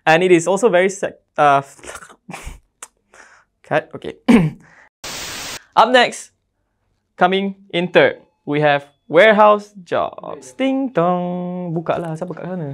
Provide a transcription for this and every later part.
And it is also very cut. Okay. Up next, coming in third, we have warehouse jobs. Ding dong. Buka lah, siapa kat sana?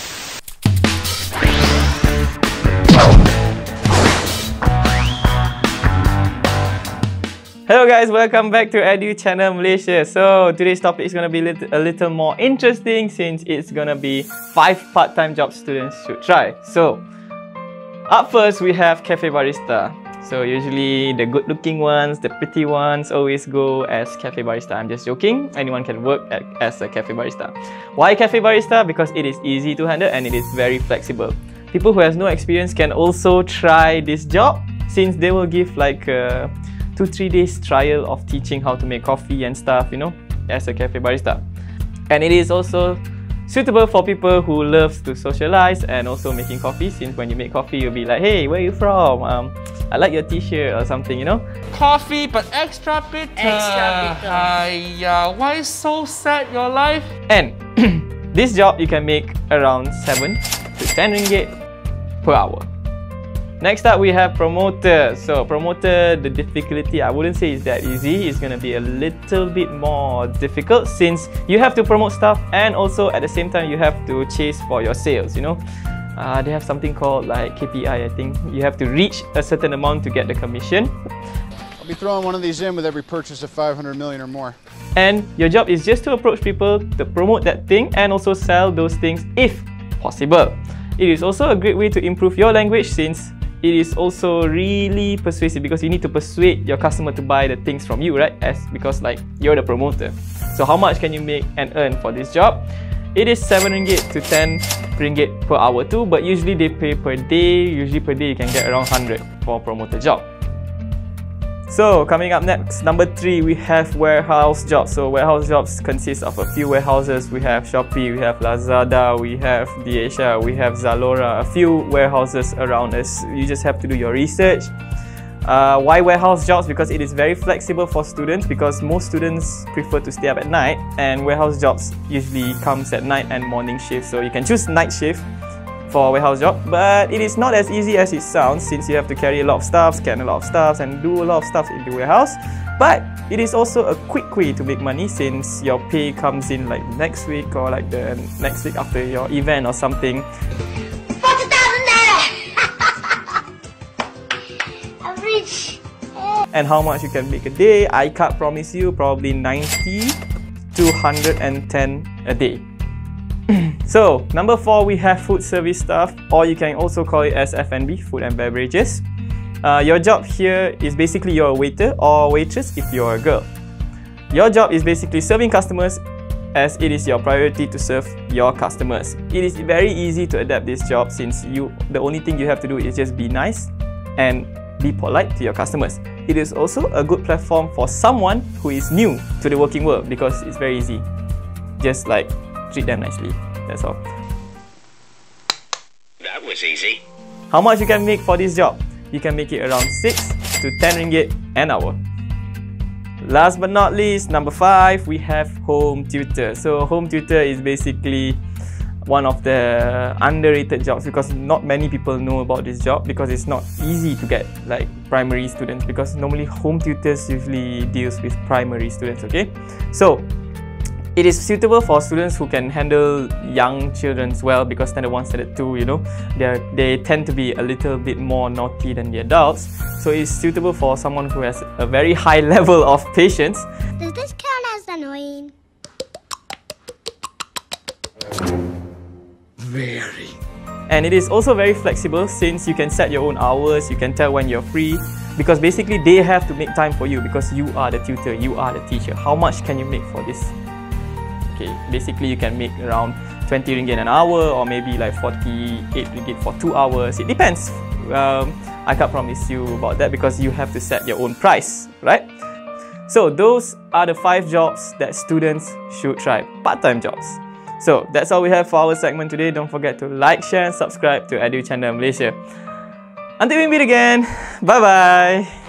Hello guys, welcome back to Edu Channel Malaysia. So today's topic is going to be a little more interesting since it's going to be 5 part-time jobs students should try. So up first we have cafe barista. So usually the good-looking ones, the pretty ones always go as cafe barista. I'm just joking. Anyone can work as a cafe barista. Why cafe barista? Because it is easy to handle and it is very flexible. People who has no experience can also try this job since they will give like 2-3 days trial of teaching how to make coffee and stuff, you know, as a cafe barista. And it is also suitable for people who loves to socialize and also making coffee, since when you make coffee you'll be like, hey, where are you from? I like your t-shirt or something, you know. Coffee but extra bitter. Extra bitter. Hiya, why so sad your life? And this job you can make around 7 to 10 ringgit per hour. Next up we have promoter. So promoter, the difficulty, I wouldn't say it's that easy. It's gonna be a little bit more difficult since you have to promote stuff and also at the same time you have to chase for your sales, you know. They have something called like KPI, I think. You have to reach a certain amount to get the commission. I'll be throwing one of these in with every purchase of 500 million or more. And your job is just to approach people to promote that thing and also sell those things if possible. It is also a great way to improve your language since it is also really persuasive because you need to persuade your customer to buy the things from you, right? Because like you're the promoter. So how much can you make and earn for this job? It is 7 ringgit to 10 ringgit per hour too, but usually they pay per day. Usually per day you can get around 100 for a promoter job. So coming up next, number 3, we have warehouse jobs. So warehouse jobs consist of a few warehouses. We have Shopee, we have Lazada, we have DHL, we have Zalora, a few warehouses around us. You just have to do your research. Why warehouse jobs? Because it is very flexible for students, because most students prefer to stay up at night and warehouse jobs usually comes at night and morning shift. So you can choose night shift for a warehouse job, but it is not as easy as it sounds since you have to carry a lot of stuff, scan a lot of stuff and do a lot of stuff in the warehouse. But it is also a quick way to make money since your pay comes in like next week or like the next week after your event or something. 40,000 naira! I'm rich! And how much you can make a day, I can't promise you, probably 90 to 110 a day. So, number 4, we have food service staff, or you can also call it as F&B, food and beverages. Your job here is basically you're a waiter or waitress if you're a girl. Your job is basically serving customers as it is your priority to serve your customers. It is very easy to adapt this job since the only thing you have to do is just be nice and be polite to your customers. It is also a good platform for someone who is new to the working world because it's very easy. Just like treat them nicely, that's all. That was easy. How much you can make for this job? You can make it around 6 to 10 ringgit an hour. Last but not least, number 5, we have home tutor. So home tutor is basically one of the underrated jobs because not many people know about this job because it's not easy to get like primary students, because normally home tutors usually deals with primary students, okay? So it is suitable for students who can handle young children as well, because standard 1, standard 2, you know, they tend to be a little bit more naughty than the adults. So it's suitable for someone who has a very high level of patience. Does this count as annoying? Very. And it is also very flexible since you can set your own hours, you can tell when you're free, because basically they have to make time for you because you are the tutor, you are the teacher. How much can you make for this? Okay, basically you can make around 20 ringgit an hour or maybe like 48 ringgit for 2 hours. It depends. I can't promise you about that because you have to set your own price, right? So those are the 5 jobs that students should try, part-time jobs. So that's all we have for our segment today. Don't forget to like, share and subscribe to Edu Channel Malaysia. Until we meet again, bye-bye!